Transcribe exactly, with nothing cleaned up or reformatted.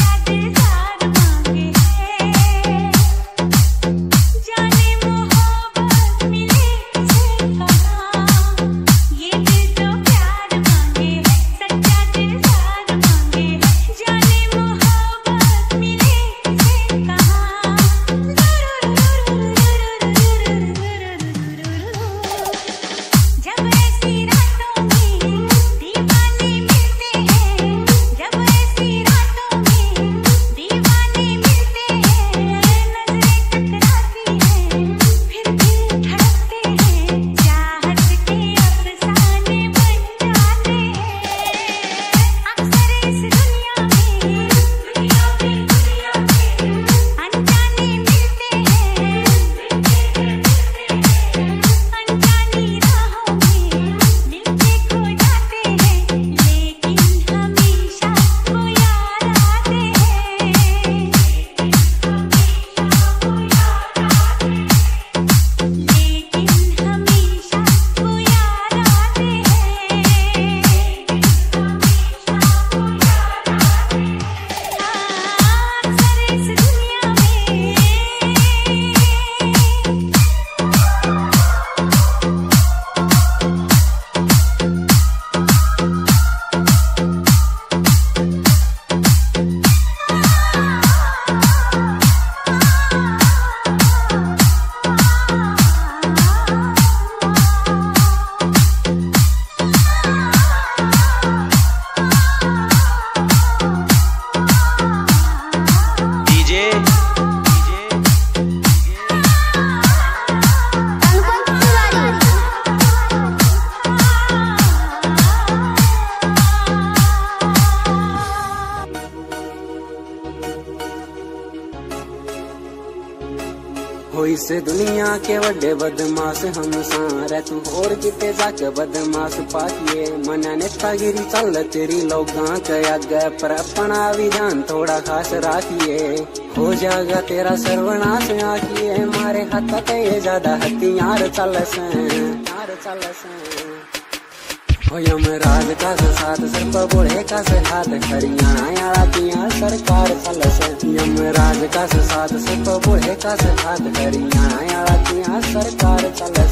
हो इस दुनिया के वड्डे बदमाश हम सारे तू होर किते जाके बदमाश पाकिए मना नेतागिरी चल तेरी लोगां के आगे पर अपना विधान थोड़ा खास राखिए हो जाएगा तेरा सर्वनाश आखिए मारे हाथ के ज्यादा हथियार चल से यार चल से हो यमराज का साथ सर पर बूढ़े का से हाथ हरियाणा यारा किया सरकार चल से यमराज का साथ सर पर बूढ़े का से हाथ हरियाणा यारा किया सरकार चल